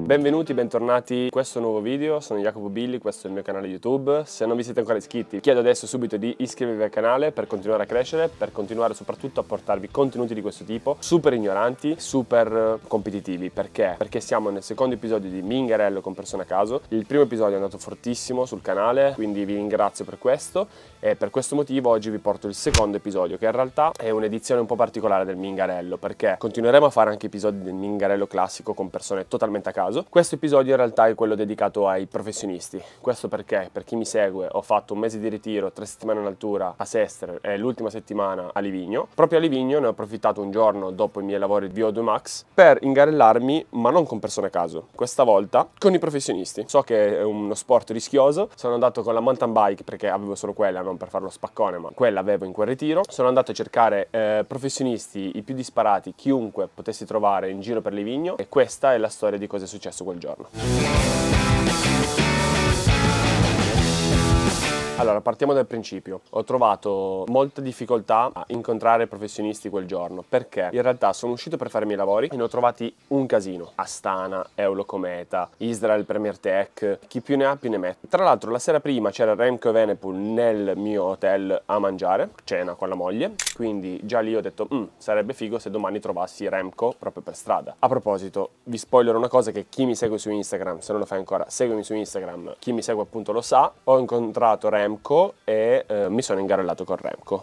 Benvenuti, bentornati in questo nuovo video. Sono Jacopo Billi, questo è il mio canale YouTube. Se non vi siete ancora iscritti, chiedo adesso subito di iscrivervi al canale per continuare a crescere, per continuare soprattutto a portarvi contenuti di questo tipo, super ignoranti, super competitivi. Perché? Perché siamo nel secondo episodio di Mingarello con persone a caso. Il primo episodio è andato fortissimo sul canale, quindi vi ringrazio per questo, e per questo motivo oggi vi porto il secondo episodio, che in realtà è un'edizione un po' particolare del Mingarello, perché continueremo a fare anche episodi del Mingarello classico con persone totalmente a caso. Questo episodio in realtà è quello dedicato ai professionisti. Questo perché, per chi mi segue, ho fatto un mese di ritiro, 3 settimane in altura a Sester e l'ultima settimana a Livigno. Proprio a Livigno ne ho approfittato un giorno dopo i miei lavori di VO2 Max per ingarellarmi, ma non con persone a caso, questa volta con i professionisti. So che è uno sport rischioso, sono andato con la mountain bike perché avevo solo quella, non per farlo spaccone, ma quella avevo in quel ritiro. Sono andato a cercare professionisti, i più disparati, chiunque potessi trovare in giro per Livigno, e questa è la storia di cosa è successo quel giorno. Allora, partiamo dal principio. Ho trovato molta difficoltà a incontrare professionisti quel giorno, perché in realtà sono uscito per fare i miei lavori e ne ho trovati un casino. Astana, Eurocometa, Israel Premier Tech, chi più ne ha più ne mette. Tra l'altro la sera prima c'era Remco Evenepoel nel mio hotel a mangiare, cena con la moglie, quindi già lì ho detto sarebbe figo se domani trovassi Remco proprio per strada. A proposito, vi spoilerò una cosa che chi mi segue su Instagram, se non lo fai ancora, seguimi su Instagram, chi mi segue appunto lo sa, ho incontrato Remco e mi sono ingarellato con Remco.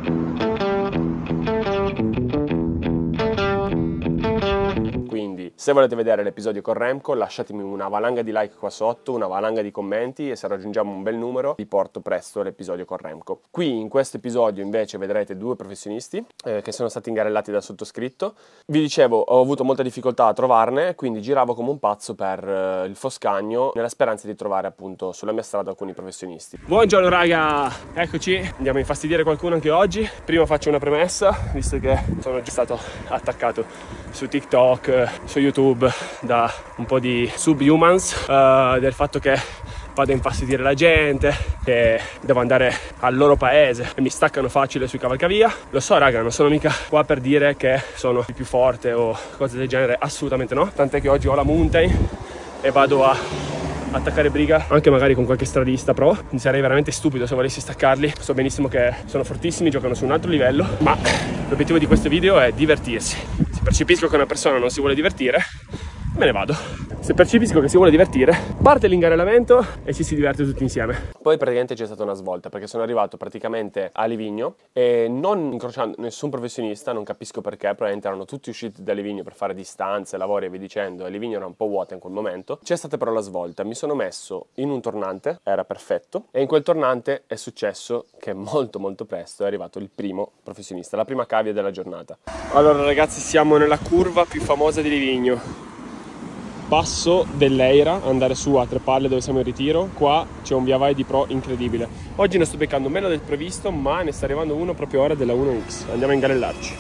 Quindi se volete vedere l'episodio con Remco lasciatemi una valanga di like qua sotto, una valanga di commenti, e se raggiungiamo un bel numero vi porto presto l'episodio con Remco. Qui in questo episodio invece vedrete 2 professionisti che sono stati ingarellati dal sottoscritto. Vi dicevo, ho avuto molta difficoltà a trovarne, quindi giravo come un pazzo per il Foscagno nella speranza di trovare appunto sulla mia strada alcuni professionisti. Buongiorno raga, eccoci, andiamo a infastidire qualcuno anche oggi. Prima faccio una premessa, visto che sono già stato attaccato su TikTok, su YouTube da un po' di subhumans del fatto che vado a infastidire la gente, che devo andare al loro paese e mi staccano facile sui cavalcavia. Lo so raga, non sono mica qua per dire che sono il più forte o cose del genere, assolutamente no, tant'è che oggi ho la mountain e vado a attaccare briga anche magari con qualche stradista pro. Sarei veramente stupido se volessi staccarli. So benissimo che sono fortissimi, giocano su un altro livello, ma l'obiettivo di questo video è divertirsi. Se percepisco che una persona non si vuole divertire, me ne vado. Se percepisco che si vuole divertire, parte l'ingarellamento e ci si diverte tutti insieme. Poi praticamente c'è stata una svolta, perché sono arrivato praticamente a Livigno e non incrociando nessun professionista, non capisco perché, probabilmente erano tutti usciti da Livigno per fare distanze, lavori e via dicendo, e Livigno era un po' vuota in quel momento. C'è stata però la svolta, mi sono messo in un tornante, era perfetto, e in quel tornante è successo che molto presto è arrivato il primo professionista, la prima cavia della giornata. Allora ragazzi, siamo nella curva più famosa di Livigno. Passo dell'Eira, andare su a Tre Palle dove siamo in ritiro. Qua c'è un via vai di pro incredibile. Oggi ne sto beccando meno del previsto, ma ne sta arrivando uno proprio ora della 1X. Andiamo a ingarellarci.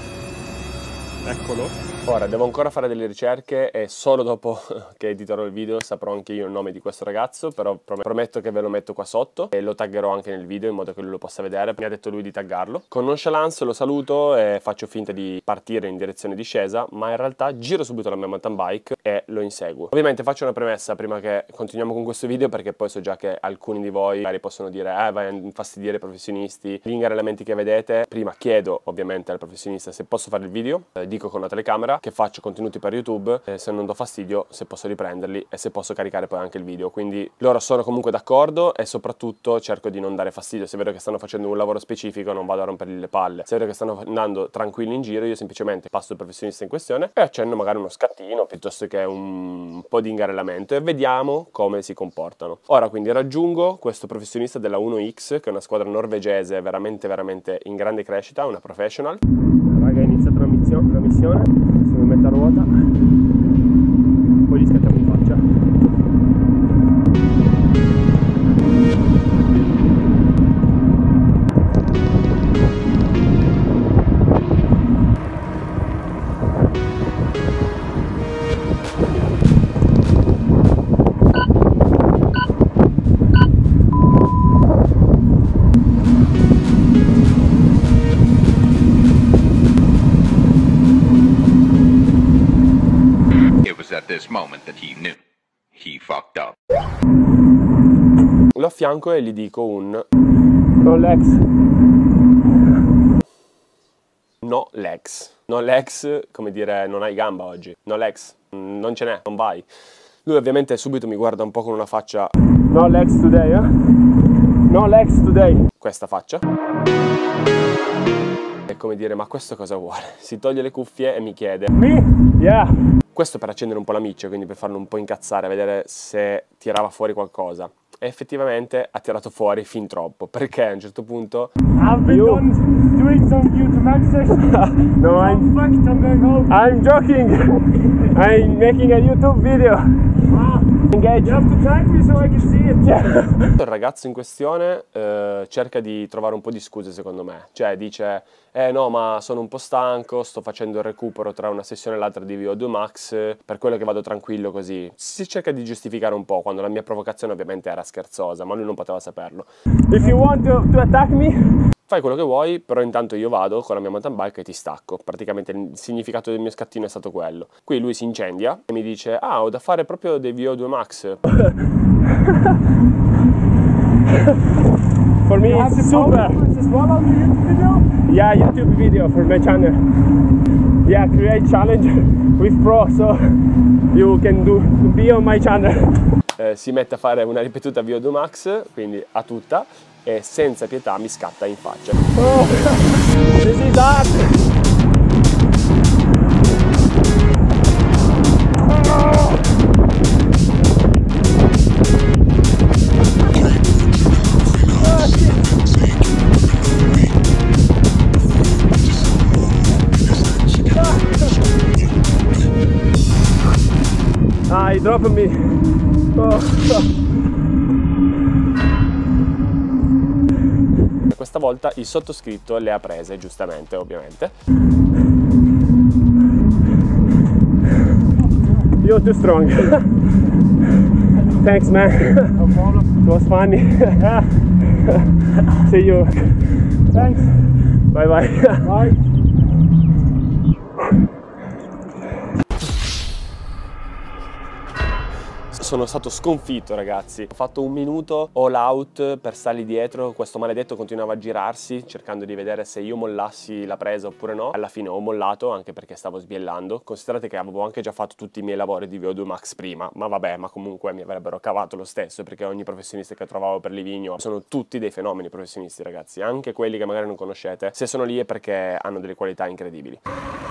Eccolo. Ora devo ancora fare delle ricerche e solo dopo che editerò il video saprò anche io il nome di questo ragazzo, però prometto che ve lo metto qua sotto e lo taggerò anche nel video in modo che lui lo possa vedere. Mi ha detto lui di taggarlo. Con nonchalance lo saluto e faccio finta di partire in direzione discesa, ma in realtà giro subito la mia mountain bike e lo inseguo. Ovviamente faccio una premessa prima che continuiamo con questo video, perché poi so già che alcuni di voi magari possono dire vai a infastidire i professionisti, gli ingarellamenti che vedete. Prima chiedo ovviamente al professionista se posso fare il video, dico con la telecamera che faccio contenuti per YouTube, se non do fastidio se posso riprenderli e se posso caricare poi anche il video. Quindi loro sono comunque d'accordo e soprattutto cerco di non dare fastidio. Se vedo che stanno facendo un lavoro specifico non vado a rompergli le palle. Se vedo che stanno andando tranquilli in giro, io semplicemente passo il professionista in questione e accenno magari uno scattino piuttosto che un po' di ingarellamento e vediamo come si comportano. Ora quindi raggiungo questo professionista della 1X, che è una squadra norvegese veramente in grande crescita, una professional. Raga, è iniziata una missione, si mi mette a ruota, poi gli scattiamo in faccia. this moment that he knew he fucked up. Lo affianco e gli dico un No legs. no legs. No legs, come dire non hai gamba oggi. No legs, non ce n'è, non vai. Lui ovviamente subito mi guarda un po' con una faccia No legs today, eh? No legs today. Questa faccia. È come dire, ma questo cosa vuole? Si toglie le cuffie e mi chiede Me? Yeah. Questo per accendere un po' la miccia, quindi per farlo un po' incazzare, vedere se tirava fuori qualcosa. E effettivamente ha tirato fuori fin troppo, perché a un certo punto I've been doing some YouTube Max session. No, I'm fucked, I'm going home. I'm joking. I'm making a YouTube video. Engage. You have to tag me so I can see it. il ragazzo in questione cerca di trovare un po' di scuse secondo me, cioè dice no ma sono un po' stanco, sto facendo il recupero tra una sessione e l'altra di VO2 Max, per quello che vado tranquillo così. Si cerca di giustificare un po' quando la mia provocazione ovviamente era scherzosa, ma lui non poteva saperlo. If you want to attack me, Fai quello che vuoi, però intanto io vado con la mia mountain bike e ti stacco. Praticamente il significato del mio scattino è stato quello. Qui lui si incendia e mi dice ho da fare proprio dei VO2 Max. for me it's super. Yeah, YouTube video for my channel. Yeah, create challenge with pro, so you can be on my channel. Si mette a fare una ripetuta VO2 Max, quindi a tutta, e senza pietà mi scatta in faccia. Oh, this is hard. He dropped me. Questa volta il sottoscritto le ha prese, giustamente, ovviamente. You're too strong. Thanks, man. No problem. It was funny. See you. Thanks. Bye bye. Bye. Sono stato sconfitto, ragazzi. Ho fatto un minuto all out per stargli dietro. Questo maledetto continuava a girarsi cercando di vedere se io mollassi la presa oppure no. Alla fine ho mollato, anche perché stavo sbiellando. Considerate che avevo anche già fatto tutti i miei lavori di VO2 Max prima, ma vabbè, ma comunque mi avrebbero cavato lo stesso, perché ogni professionista che trovavo per Livigno sono tutti dei fenomeni professionisti, ragazzi. Anche quelli che magari non conoscete, se sono lì è perché hanno delle qualità incredibili.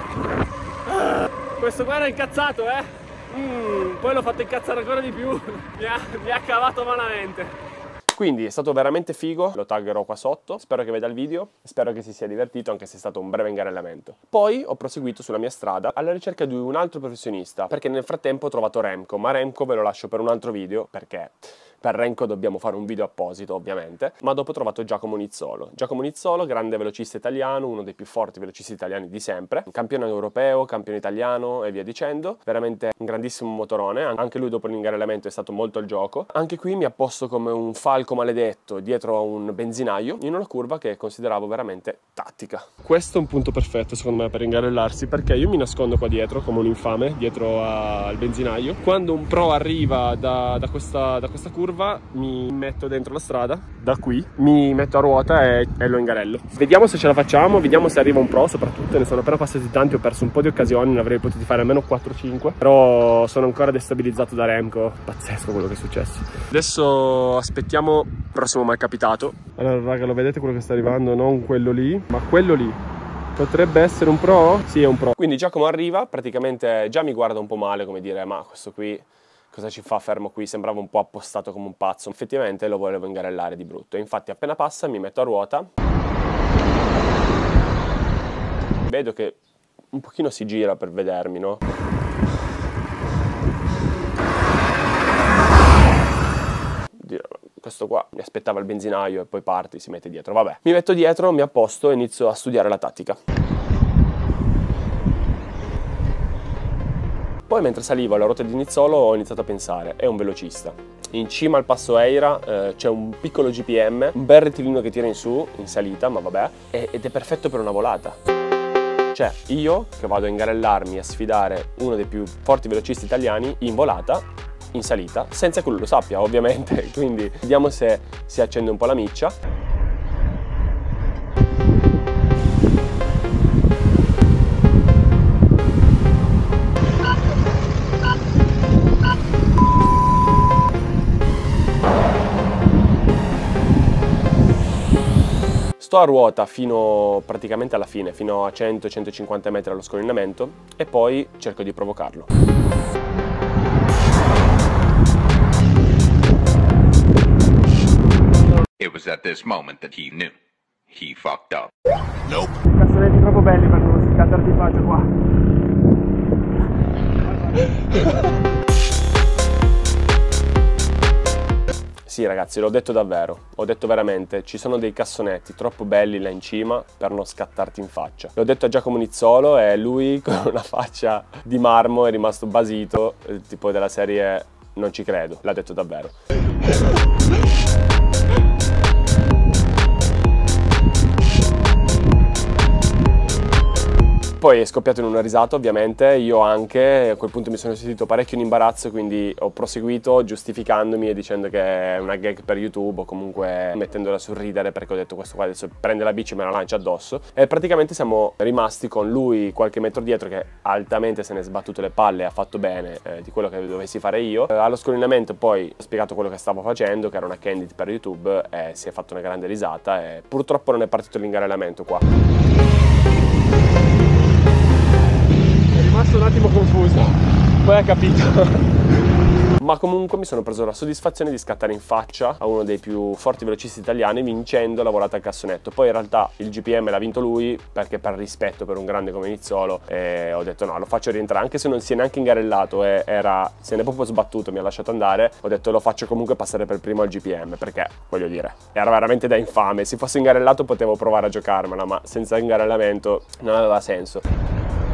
Questo qua era incazzato, eh? Poi l'ho fatto incazzare ancora di più. mi ha cavato malamente. Quindi è stato veramente figo, lo taggerò qua sotto, spero che veda il video, spero che si sia divertito anche se è stato un breve ingarellamento. Poi ho proseguito sulla mia strada alla ricerca di un altro professionista, perché nel frattempo ho trovato Remco, ma Remco ve lo lascio per un altro video, perché per Remco dobbiamo fare un video apposito ovviamente, ma dopo ho trovato Giacomo Nizzolo. Giacomo Nizzolo, grande velocista italiano, uno dei più forti velocisti italiani di sempre, campione europeo, campione italiano e via dicendo, veramente un grandissimo motorone, anche lui dopo l'ingarellamento è stato molto al gioco. Anche qui mi ha posto come un falco maledetto dietro a un benzinaio in una curva che consideravo veramente tattica. Questo è un punto perfetto secondo me per ingarellarsi, perché io mi nascondo qua dietro come un infame, dietro al benzinaio. Quando un pro arriva da questa curva mi metto dentro la strada, da qui mi metto a ruota e lo ingarello. Vediamo se ce la facciamo, vediamo se arriva un pro, soprattutto ne sono appena passati tanti, ho perso un po' di occasioni, ne avrei potuti fare almeno 4-5, però sono ancora destabilizzato da Remco, pazzesco quello che è successo. Adesso aspettiamo il prossimo malcapitato. Allora raga, lo vedete quello che sta arrivando? Non quello lì, ma quello lì. Potrebbe essere un pro? Sì, è un pro. Quindi Giacomo arriva, praticamente già mi guarda un po' male, come dire, ma questo qui cosa ci fa fermo qui? Sembrava un po' appostato come un pazzo. Effettivamente lo volevo ingarellare di brutto. E infatti appena passa mi metto a ruota. Vedo che un pochino si gira per vedermi, no? Questo qua mi aspettava il benzinaio e poi parte, si mette dietro. Vabbè, mi metto dietro, mi apposto e inizio a studiare la tattica. Poi mentre salivo alla ruota di Nizzolo ho iniziato a pensare, è un velocista. In cima al passo Eira c'è un piccolo GPM, un bel rettilineo che tira in su, in salita, ma vabbè, ed è perfetto per una volata. c'è io che vado a ingarellarmi a sfidare uno dei più forti velocisti italiani in volata, in salita, senza che lui lo sappia ovviamente, quindi vediamo se si accende un po' la miccia. Sto a ruota fino praticamente alla fine, fino a 100-150 metri allo scollinamento e poi cerco di provocarlo. It was at this moment that he knew. He fucked up. Nope. Cassonetti troppo belli per non scattarti in faccia qua. Sì ragazzi, l'ho detto davvero, ho detto veramente, ci sono dei cassonetti troppo belli là in cima per non scattarti in faccia. L'ho detto a Giacomo Nizzolo e lui con una faccia di marmo è rimasto basito, tipo della serie non ci credo, l'ha detto davvero. Poi è scoppiato in una risata ovviamente, io anche, a quel punto mi sono sentito parecchio in imbarazzo, quindi ho proseguito giustificandomi e dicendo che è una gag per YouTube o comunque mettendola a sorridere perché ho detto questo qua adesso prende la bici e me la lancia addosso. E praticamente siamo rimasti con lui qualche metro dietro che altamente se ne è sbattuto le palle e ha fatto bene di quello che dovessi fare io. Allo scollinamento poi ho spiegato quello che stavo facendo, che era una candid per YouTube e si è fatto una grande risata e purtroppo non è partito l'ingarellamento qua. Sono un attimo confuso, poi ha capito. Ma comunque mi sono preso la soddisfazione di scattare in faccia a uno dei più forti velocisti italiani vincendo la volata al cassonetto. Poi in realtà il GPM l'ha vinto lui perché per rispetto per un grande come Nizzolo ho detto no, lo faccio rientrare, anche se non si è neanche ingarellato e se ne è proprio sbattuto, mi ha lasciato andare, ho detto lo faccio comunque passare per primo al GPM perché voglio dire era veramente da infame, se fosse ingarellato potevo provare a giocarmela ma senza ingarellamento non aveva senso.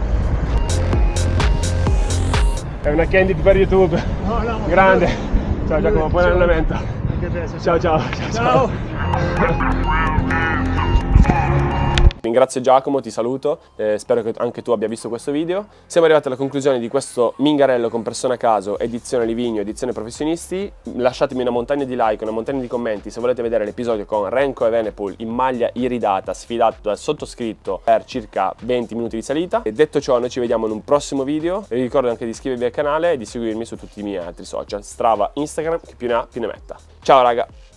È una candid per YouTube. No, grande. Ciao Giacomo, buon allenamento. Anche te, ciao. Ringrazio Giacomo, ti saluto, spero che anche tu abbia visto questo video. Siamo arrivati alla conclusione di questo mingarello con persone a caso, edizione Livigno, edizione professionisti. Lasciatemi una montagna di like, una montagna di commenti se volete vedere l'episodio con Remco Evenepoel in maglia iridata, sfidato dal sottoscritto per circa 20 minuti di salita. E detto ciò, noi ci vediamo in un prossimo video. Vi ricordo anche di iscrivervi al canale e di seguirmi su tutti i miei altri social, Strava, Instagram, che più ne ha più ne metta. Ciao raga!